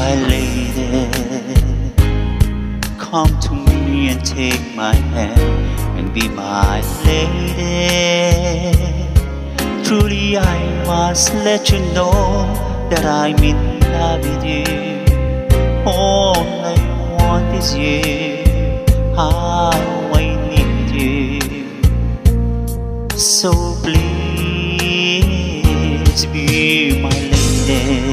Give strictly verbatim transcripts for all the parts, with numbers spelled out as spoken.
my lady, come to me and take my hand and be my lady. Truly I must let you know that I'm in love with you. All I want is you, how I need you. So please be my lady.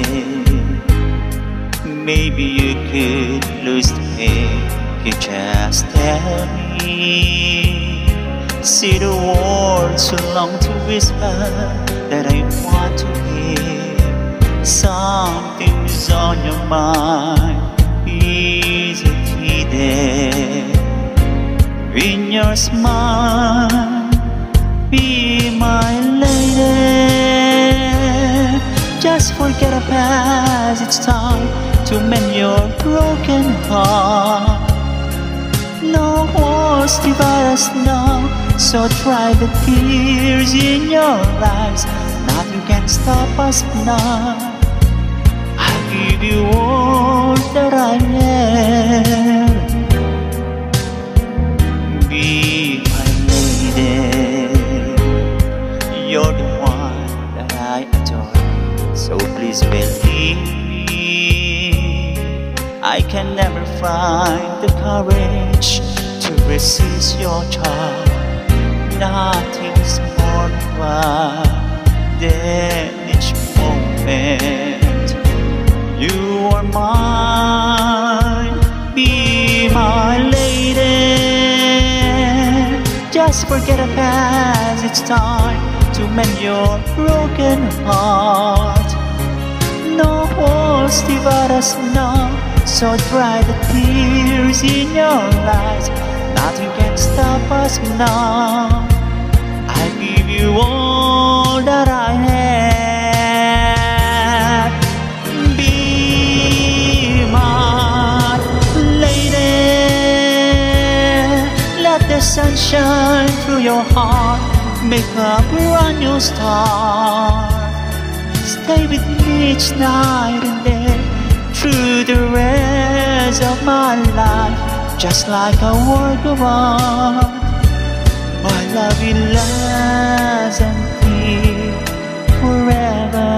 Maybe you could lose the pain, you just tell me. See the words so long to whisper that I want to hear. Something's on your mind, is it hidden in your smile? Be my lady. Just forget the past, it's time to mend your broken heart. No walls divide us now, so dry the tears in your eyes. Nothing can stop us now. I give you all that I am. Be my lady. You're the one that I adore, so please believe me. I can never find the courage to resist your charm. Nothing's more real than each moment. You are mine, be my lady. Just forget the past, it's time to mend your broken heart. No walls divide us now, so dry the tears in your eyes. Nothing can stop us now. I give you all that I have. Be my lady. Let the sun shine through your heart, make a brand new start. Stay with me each night and day, through the rest of my life, just like a work of art. My love will last until forever.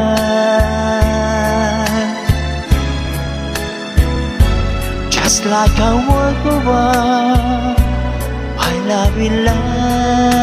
Just like a work of art, my love will last